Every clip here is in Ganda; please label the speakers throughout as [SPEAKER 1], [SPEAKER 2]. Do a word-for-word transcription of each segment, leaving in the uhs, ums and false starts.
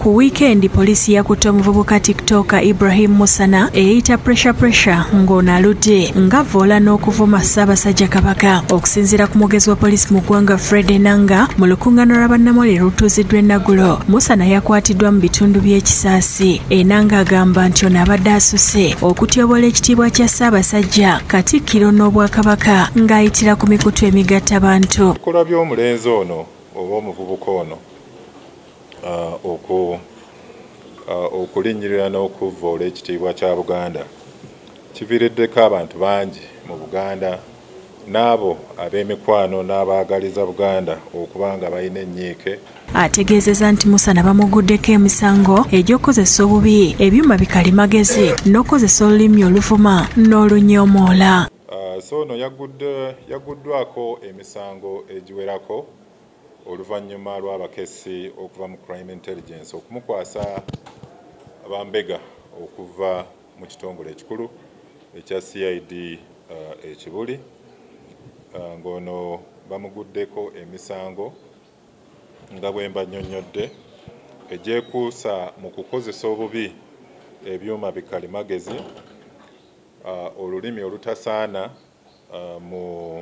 [SPEAKER 1] Ku weekend poliisi yakutte omuvubuka TikToker Ibrahim Musana eyeeyita pressure pressure ng'ono aludde ng'avvoola n'okuvuma Ssaabasajja Kabaka. Okusinziira ku mwogezi wa poliisi mu ggwanga Fred Enanga, mu lukungaana lwa bannamawulire olutuuziddwa e Naggulo, Musana yakwatiddwa mu bitundu by'ekisaasi. Enanga agamba nti ono abadde asuse okutyoboola ekitiibwa kya Ssaabasajja Katikkiro n'Obwakabaka ng'ayitira ku mikutu emigattabantu.
[SPEAKER 2] Ebikolwa by'omulenzi ono oba omuvubuka ono Uh, oku uh, okulinnyirira n'okuvvoola ekitiibwa kya Buganda kiviiriddeko abantu bangi mu Buganda n'abo ab'emikwano n'abaagaliza Buganda okuba nga balina ennyiike.
[SPEAKER 1] Ategeezezza nti Musana bamuguddeko emisango egy'okukozesa obubi, ebyuma bikalimagezi n'okukozesa olulimi oluvuma n'olunyoomoola.
[SPEAKER 2] Uh, so ono yagguddwako emisango egiwerako oluvannyuma lw'abakessi okuva mu crime intelligence okumukwasa abambega okuva mu kitongole ekikulu ekya C I D uh, ekibuli uh, ng'ono bamuguddeko emisango nga bwe mbannyonnyodde egyekuusa mu kukozesa obubi ebyuma bikalimagezi, uh, olulimi olutasaana uh, mu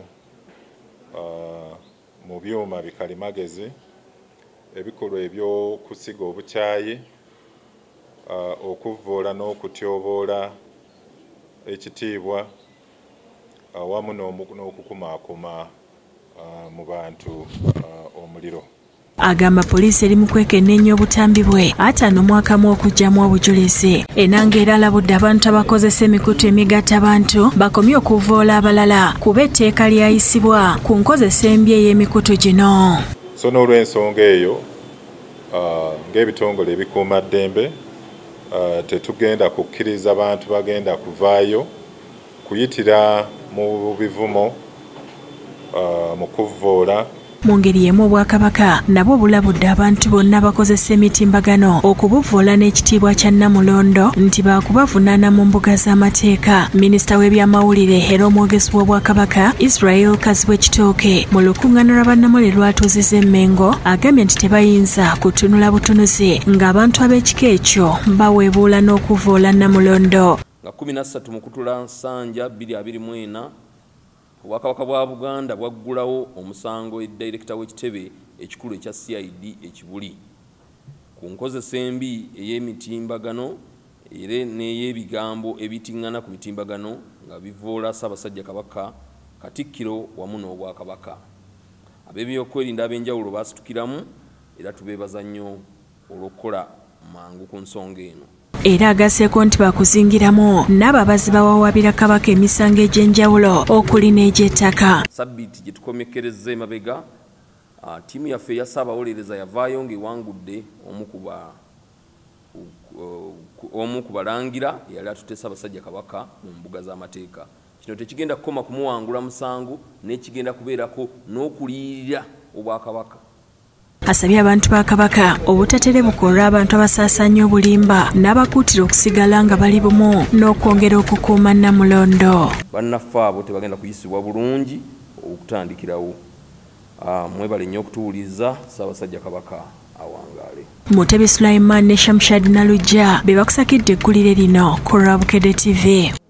[SPEAKER 2] uh, mu byuma bikalimagezi, ebikolwa eby'okusiga obukyayi, uh, okuvvoola n'okutyoboola ekitiibwa awamu uh, n'okukumaakuma uh, mu bantu uh, omuliro.
[SPEAKER 1] Agamba poliisi eri mu kwekenneenya obutambi bwe ataano mwakamu okuggyamu obujulizi. Enanga era alabudde abantu abakozesa emikutu emigattabantu bakomye okuvvoola abalala kuba etteeka lyayisibwa ku nkozesa embi ey'emikutu gino.
[SPEAKER 2] So n'olw'ensonga eyo uh, ng'ebitongole ebikuuma ddembe uh, tetugenda kukkiriza bantu bagenda kuvaayo kuyitira mu bivumo uh, mu kuvvoola.
[SPEAKER 1] Mu ngeri y'emu Obwakabaka nabwo bulabudde abantu bonna bakozesa emitimbagano okubuvvoola n'ekitiibwa kya Namulondo nti baakubavunaana mu mbuga z'amateeka. Minisita w'ebyamawulire era omwogezi w'Obwakabaka Aidah Nakazzi w'ekitooke mu lukungaana lwa bannamawulire lwatuuzizza e Mengo agambye nti tebayinza kutunula butunuzi ng'abantu ab'ekika ekyo baweebuula n'okuvvoola Namulondo.
[SPEAKER 3] Nga kumi na ssatu mu kutula Nsanja bbiri abiri mu ena Obwakabaka bwa Buganda bwaggulawo omusango edirector w'ekitebe ekikulu ekya C I D ekibuli ku nkozesa embi ey'emitimbagano era n'ey'ebigambo ebitiŋŋana ku mitimbagano nga bivvoola Ssaabasajja Kabaka Katikkiro wamu n'Obwakabaka. Ab'ebyokwerinda ab'enjawulo baasitukiramu era tubeebaza nnyo olw'okukola mangu ku nsonga eno.
[SPEAKER 1] Era agasseeko nti bakuzingiramu n'ababazi bawawabira Kabaka emisango egy'enjawulo okuli n'egy'ettaka.
[SPEAKER 3] Sabbiiti gye tukomekkerezza emabega, uh, ttiimu yaffe eya Ssaabawolereza yavaayo ng'ewangudde omu ku balangira yali atutte Ssaabasajja Kabaka mu mbuga z'amateeka. Kino tekigenda kukoma kumuwangula musango n'ekigenda kubeerako n'okuliyirira Obwakabaka.
[SPEAKER 1] Asabye abantu ba Kabaka obutaterebuka olw'abantu abasaasaanya obulimba n'abakuutira okusigala nga bali bumu n'okwongera okukuuma Namulondo.
[SPEAKER 3] Bannaffe abo tebagenda kuyisibwa bulungi okutandikirawo. Mwebale nnyo okutuwuliza Ssaabasajja Kabaka awangaale.
[SPEAKER 1] Mutebi Sulaiman ne Shamshad Nalujja be bakusakidde eggulire lino ku Bukedde T V.